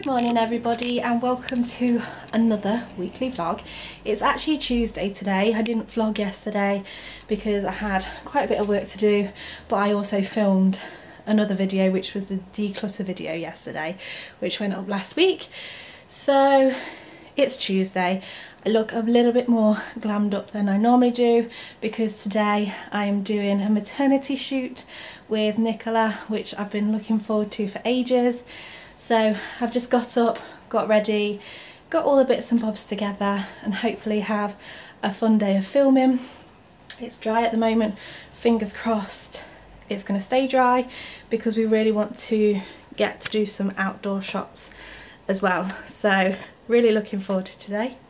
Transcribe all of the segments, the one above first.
Morning everybody, and welcome to another weekly vlog. It's actually Tuesday today. I didn't vlog yesterday because I had quite a bit of work to do, but I also filmed another video, which was the declutter video yesterday, which went up last week. So it's Tuesday. I look a little bit more glammed up than I normally do because today I am doing a maternity shoot with Nicola, which I've been looking forward to for ages. So I've just got up, got ready, got all the bits and bobs together, and hopefully have a fun day of filming. It's dry at the moment, fingers crossed it's going to stay dry because we really want to get to do some outdoor shots as well. So really looking forward to today.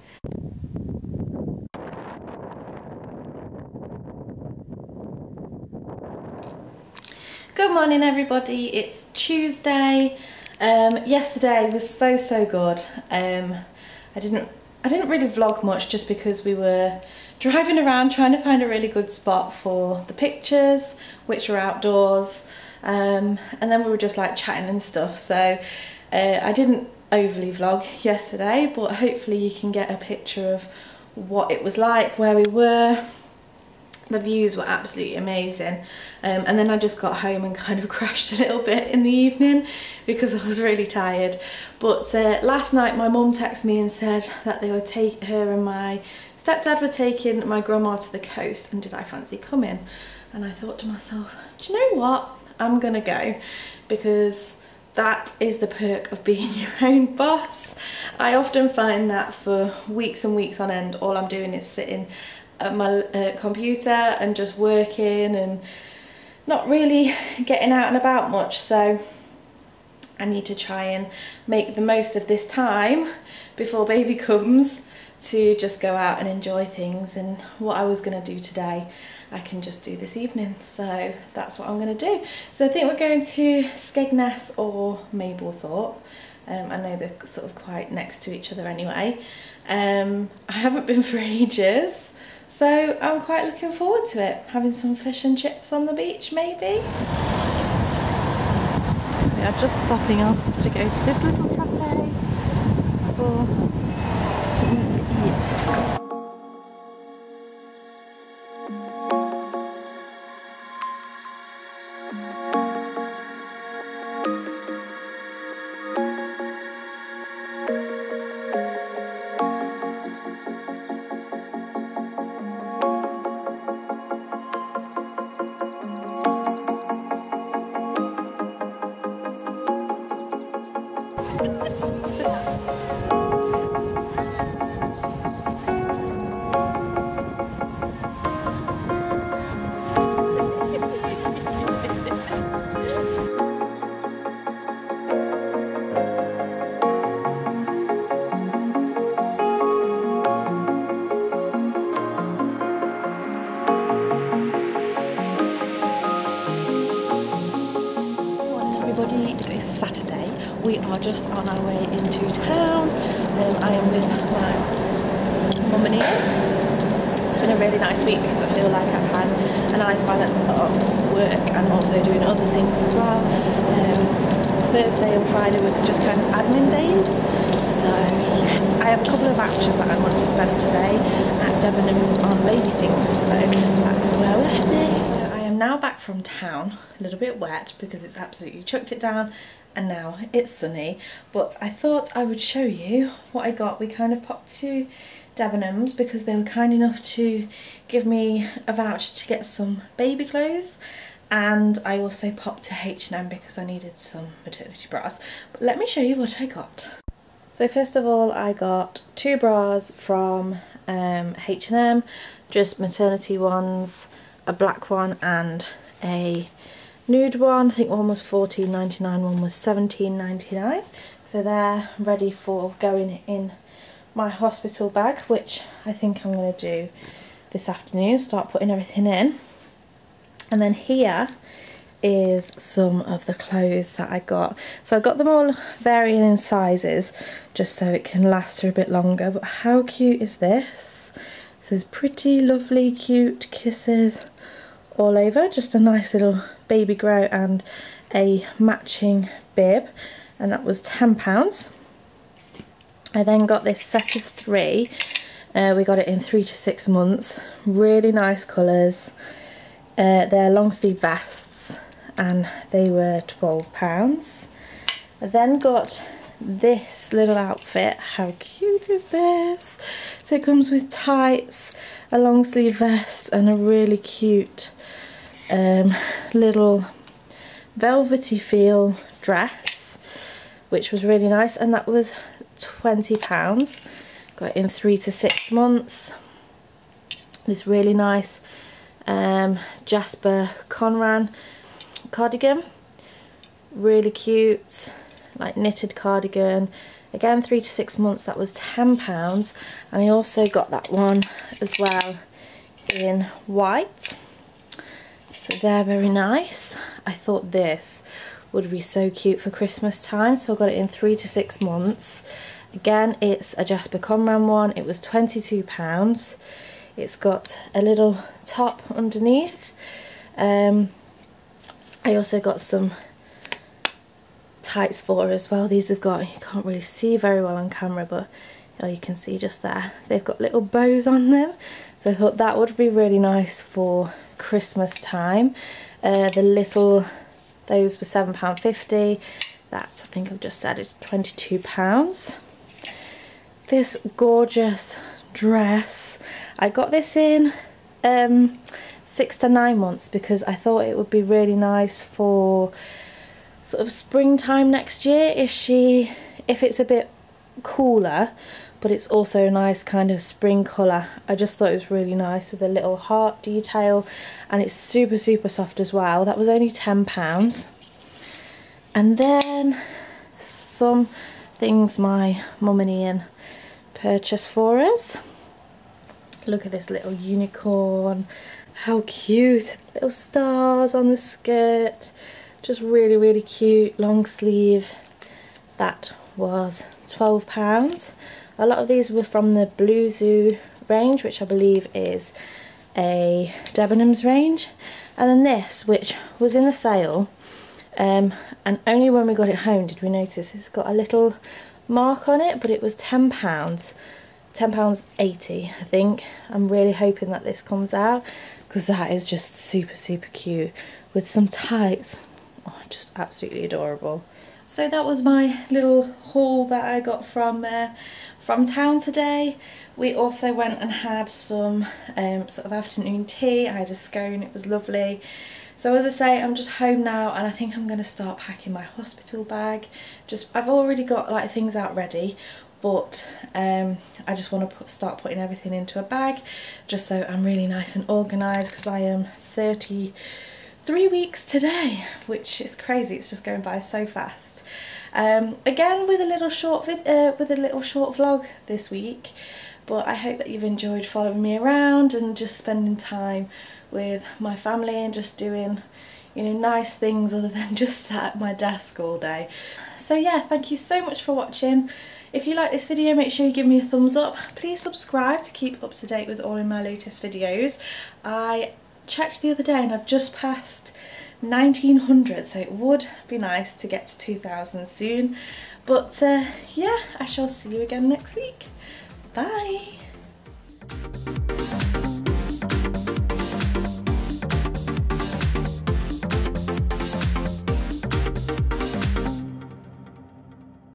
Good morning everybody, it's Tuesday. Yesterday was so good. I didn't really vlog much just because we were driving around trying to find a really good spot for the pictures, which were outdoors, and then we were just like chatting and stuff. So I didn't overly vlog yesterday, but hopefully you can get a picture of what it was like, where we were. The views were absolutely amazing, and then I just got home and kind of crashed a little bit in the evening because I was really tired. But last night my mum texted me and said that they would her and my stepdad were taking my grandma to the coast, and did I fancy coming? And I thought to myself, do you know what, I'm gonna go, because that is the perk of being your own boss. I often find that for weeks and weeks on end all I'm doing is sitting at my computer and just working and not really getting out and about much. So I need to try and make the most of this time before baby comes to just go out and enjoy things, and what I was going to do today I can just do this evening. So that's what I'm going to do. So I think we're going to Skegness or Mablethorpe. I know they're sort of quite next to each other anyway. I haven't been for ages, so I'm quite looking forward to it. Having some fish and chips on the beach, maybe. We are just stopping off to go to this little cafe for something to eat. It is Saturday. We are just on our way into town. I am with my mum and Ian. It's been a really nice week because I feel like I've had a nice balance of work and also doing other things as well. Thursday and Friday were just kind of admin days. So yes, I have a couple of vouchers that I want to spend today at Debenhams on baby things. So that is where we're heading. Now back from town, a little bit wet because it's absolutely chucked it down, and now it's sunny, but I thought I would show you what I got. We kind of popped to Debenhams because they were kind enough to give me a voucher to get some baby clothes, and I also popped to H&M because I needed some maternity bras. But let me show you what I got. So first of all, I got 2 bras from H&M, just maternity ones, a black one and a nude one. I think one was $14.99, one was $17.99. So they're ready for going in my hospital bag, which I think I'm going to do this afternoon, start putting everything in. And then here is some of the clothes that I got. So I've got them all varying in sizes just so it can last her a bit longer. But how cute is this? It says pretty, lovely, cute kisses all over. Just a nice little baby grow and a matching bib, and that was £10. I then got this set of 3. We got it in 3 to 6 months. Really nice colours. They're long sleeve vests and they were £12. I then got this little outfit. How cute is this? So it comes with tights, a long sleeve vest and a really cute little velvety feel dress, which was really nice, and that was £20. Got it in 3 to 6 months. This really nice Jasper Conran cardigan, really cute, like knitted cardigan. Again, 3 to 6 months, that was £10. And I also got that one as well in white. So they're very nice. I thought this would be so cute for Christmas time, so I got it in 3 to 6 months. Again, it's a Jasper Conran one. It was £22. It's got a little top underneath. I also got some tights for her as well. These have got, you can't really see very well on camera, but you can see just there, they've got little bows on them, so I thought that would be really nice for Christmas time. Those were £7.50. that, I think I've just said, is £22. This gorgeous dress, I got this in 6 to 9 months because I thought it would be really nice for sort of springtime next year if it's a bit cooler, but it's also a nice kind of spring colour. I just thought it was really nice with a little heart detail, and it's super soft as well. That was only £10. And then some things my mum and Ian purchased for us. Look at this little unicorn, how cute, little stars on the skirt. Just really cute, long sleeve. That was £12. A lot of these were from the Blue Zoo range, which I believe is a Debenhams range. And then this, which was in the sale, and only when we got it home did we notice it's got a little mark on it, but it was £10. £10.80, I think. I'm really hoping that this comes out because that is just super cute with some tights. Oh, just absolutely adorable. So that was my little haul that I got from town today. We also went and had some sort of afternoon tea. I had a scone, it was lovely. So as I say, I'm just home now, and I think I'm going to start packing my hospital bag. I've already got like things out ready, but I just want to start putting everything into a bag just so I'm really nice and organised, because I am 33 weeks today, which is crazy. It's just going by so fast. Again with a little short vlog this week, but I hope that you've enjoyed following me around and just spending time with my family and just doing, you know, nice things other than just sat at my desk all day. So yeah, thank you so much for watching. If you like this video, make sure you give me a thumbs up. Please subscribe to keep up to date with all of my latest videos. I checked the other day and I've just passed 1900, so it would be nice to get to 2000 soon. But yeah, I shall see you again next week. Bye!